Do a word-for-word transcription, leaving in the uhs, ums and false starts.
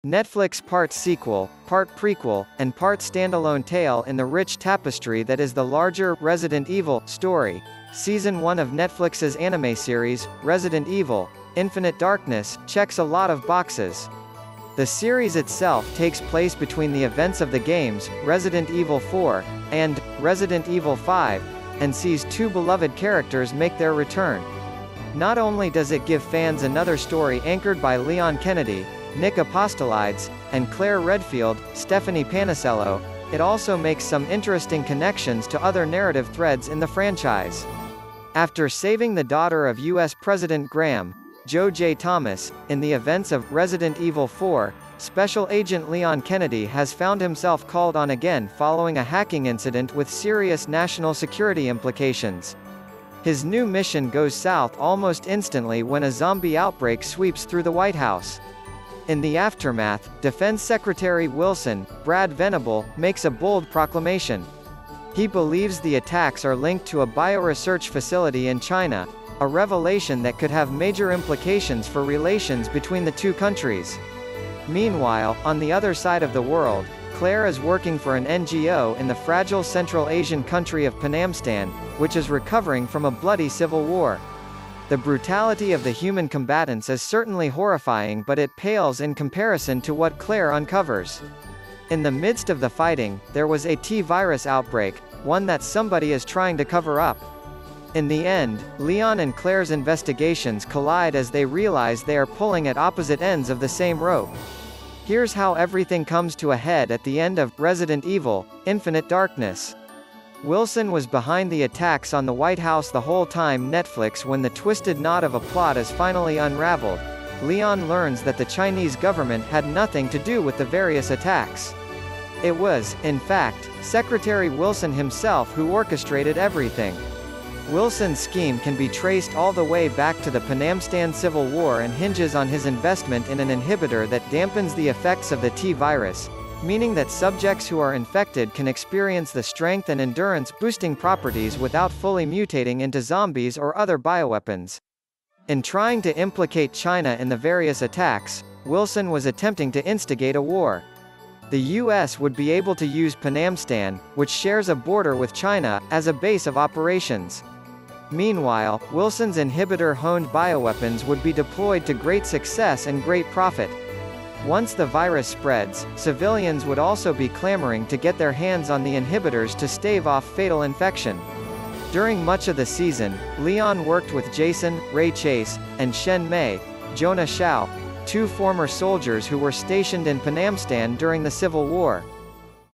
Netflix part sequel, part prequel, and part standalone tale in the rich tapestry that is the larger Resident Evil story. Season one of Netflix's anime series, Resident Evil: Infinite Darkness, checks a lot of boxes. The series itself takes place between the events of the games, Resident Evil four, and Resident Evil five, and sees two beloved characters make their return. Not only does it give fans another story anchored by Leon Kennedy, Nick Apostolides, and Claire Redfield, Stephanie Panicello, it also makes some interesting connections to other narrative threads in the franchise. After saving the daughter of U S President Graham, Joe J. Thomas, in the events of Resident Evil four, Special Agent Leon Kennedy has found himself called on again following a hacking incident with serious national security implications. His new mission goes south almost instantly when a zombie outbreak sweeps through the White House. In the aftermath, Defense Secretary Wilson, Brad Venable, makes a bold proclamation. He believes the attacks are linked to a bioresearch facility in China, a revelation that could have major implications for relations between the two countries. Meanwhile, on the other side of the world, Claire is working for an N G O in the fragile Central Asian country of Panamstan, which is recovering from a bloody civil war. The brutality of the human combatants is certainly horrifying, but it pales in comparison to what Claire uncovers. In the midst of the fighting, there was a T-virus outbreak, one that somebody is trying to cover up. In the end, Leon and Claire's investigations collide as they realize they are pulling at opposite ends of the same rope. Here's how everything comes to a head at the end of Resident Evil: Infinite Darkness. Wilson was behind the attacks on the White House the whole time. Netflix. When the twisted knot of a plot is finally unraveled, Leon learns that the Chinese government had nothing to do with the various attacks. It was, in fact, Secretary Wilson himself who orchestrated everything. Wilson's scheme can be traced all the way back to the Panamstan Civil War and hinges on his investment in an inhibitor that dampens the effects of the T-virus, meaning that subjects who are infected can experience the strength and endurance-boosting properties without fully mutating into zombies or other bioweapons. In trying to implicate China in the various attacks, Wilson was attempting to instigate a war. The U S would be able to use Panamstan, which shares a border with China, as a base of operations. Meanwhile, Wilson's inhibitor-honed bioweapons would be deployed to great success and great profit. Once the virus spreads, civilians would also be clamoring to get their hands on the inhibitors to stave off fatal infection. During much of the season, Leon worked with Jason, Ray Chase, and Shen Mei, Jonah Shao, two former soldiers who were stationed in Panamstan during the Civil War.